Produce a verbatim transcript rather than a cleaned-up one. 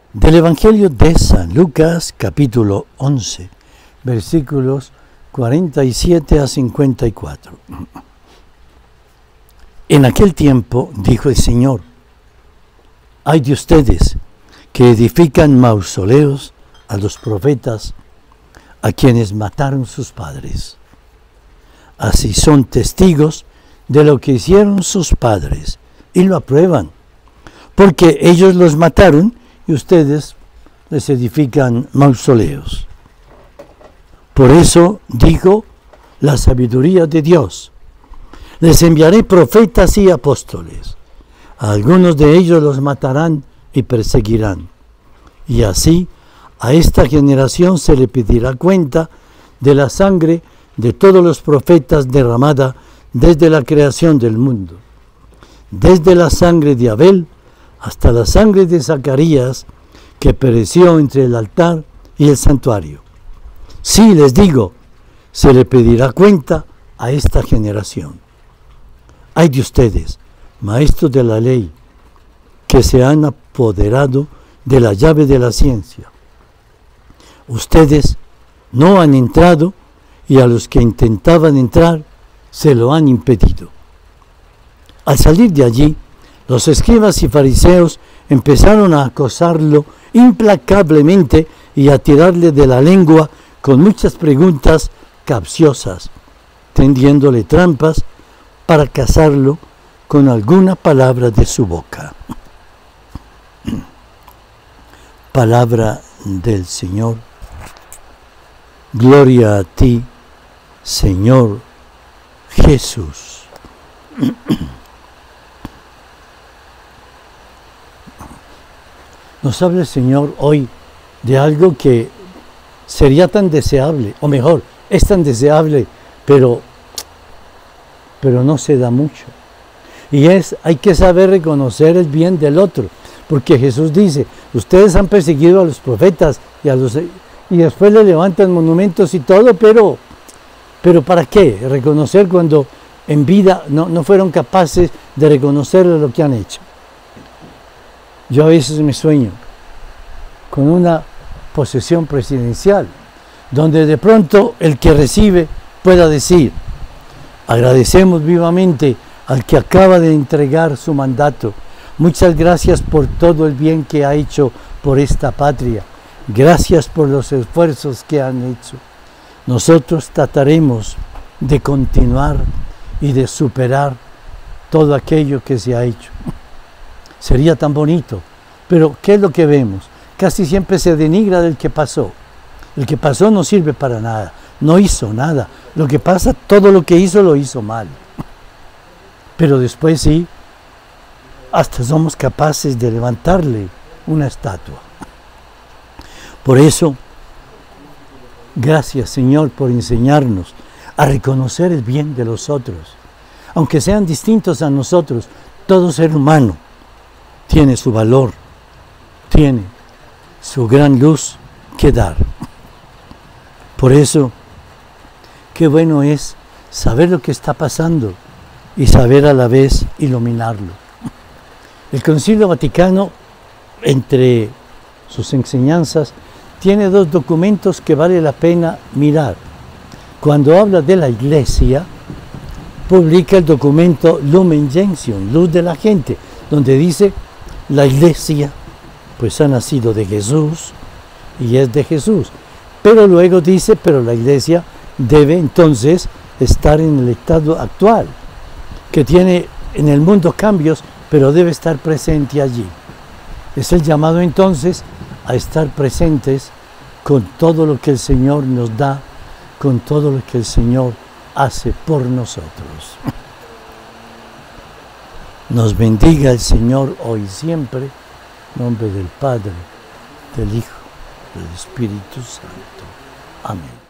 Del Evangelio de San Lucas, capítulo once, versículos cuarenta y siete a cincuenta y cuatro. En aquel tiempo dijo el Señor: ay de ustedes que edifican mausoleos a los profetas, a quienes mataron sus padres. Así son testigos de lo que hicieron sus padres y lo aprueban, porque ellos los mataron y ustedes les edifican mausoleos. Por eso dijo la sabiduría de Dios: les enviaré profetas y apóstoles. A algunos de ellos los matarán y perseguirán. Y así a esta generación se le pedirá cuenta de la sangre de todos los profetas derramada desde la creación del mundo, desde la sangre de Abel hasta la sangre de Zacarías, que pereció entre el altar y el santuario. Sí, les digo, se le pedirá cuenta a esta generación. Ay de ustedes, maestros de la ley, que se han apoderado de la llave de la ciencia. Ustedes no han entrado y a los que intentaban entrar se lo han impedido. Al salir de allí, los escribas y fariseos empezaron a acosarlo implacablemente y a tirarle de la lengua con muchas preguntas capciosas, tendiéndole trampas para cazarlo con alguna palabra de su boca. Palabra del Señor. Gloria a ti, Señor Jesús. Nos habla el Señor hoy de algo que sería tan deseable, o mejor, es tan deseable, pero, pero no se da mucho. Y es, hay que saber reconocer el bien del otro, porque Jesús dice: ustedes han perseguido a los profetas y, a los, y después le levantan monumentos y todo, pero, pero ¿para qué? Reconocer cuando en vida no, no fueron capaces de reconocer lo que han hecho. Yo a veces me sueño con una posesión presidencial, donde de pronto el que recibe pueda decir: agradecemos vivamente al que acaba de entregar su mandato. Muchas gracias por todo el bien que ha hecho por esta patria. Gracias por los esfuerzos que han hecho. Nosotros trataremos de continuar y de superar todo aquello que se ha hecho. Sería tan bonito, pero ¿qué es lo que vemos? Casi siempre se denigra del que pasó. El que pasó no sirve para nada, no hizo nada. Lo que pasa, todo lo que hizo lo hizo mal. Pero después sí, hasta somos capaces de levantarle una estatua. Por eso, gracias Señor por enseñarnos a reconocer el bien de los otros. Aunque sean distintos a nosotros, todo ser humano tiene su valor, tiene su gran luz que dar. Por eso, qué bueno es saber lo que está pasando y saber a la vez iluminarlo. El Concilio Vaticano, entre sus enseñanzas, tiene dos documentos que vale la pena mirar. Cuando habla de la Iglesia, publica el documento Lumen Gentium, Luz de la Gente, donde dice: la Iglesia pues ha nacido de Jesús y es de Jesús. Pero luego dice, pero la Iglesia debe entonces estar en el estado actual, que tiene en el mundo cambios, pero debe estar presente allí. Es el llamado entonces a estar presentes con todo lo que el Señor nos da, con todo lo que el Señor hace por nosotros. Nos bendiga el Señor hoy y siempre, en nombre del Padre, del Hijo, del Espíritu Santo. Amén.